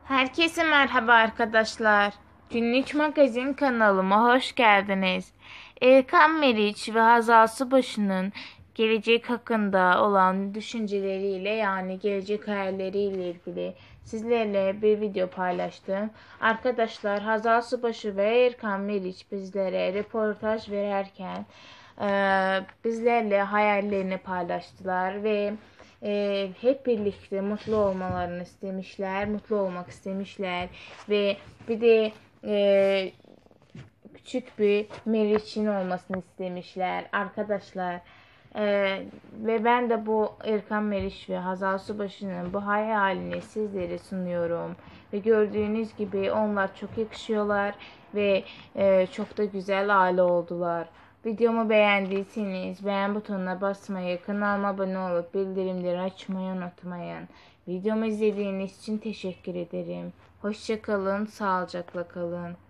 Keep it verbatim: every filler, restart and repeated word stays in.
Herkese merhaba arkadaşlar. Günlük Magazin kanalıma hoş geldiniz. Erkan Meriç ve Hazal Subaşı'nın gelecek hakkında olan düşünceleriyle yani gelecek hayalleriyle ilgili sizlerle bir video paylaştım. Arkadaşlar Hazal Subaşı ve Erkan Meriç bizlere röportaj verirken e, bizlerle hayallerini paylaştılar ve e, hep birlikte mutlu olmalarını istemişler, mutlu olmak istemişler ve bir de e, küçük bir Meriç'in olmasını istemişler arkadaşlar. Ee, ve ben de bu Erkan Meriç ve Hazal Subaşı'nın bu hayalini sizlere sunuyorum. Ve gördüğünüz gibi onlar çok yakışıyorlar ve e, çok da güzel aile oldular. Videomu beğendiyseniz beğen butonuna basmayı, kanalıma abone olup bildirimleri açmayı unutmayın. Videomu izlediğiniz için teşekkür ederim. Hoşça kalın, sağlıcakla kalın.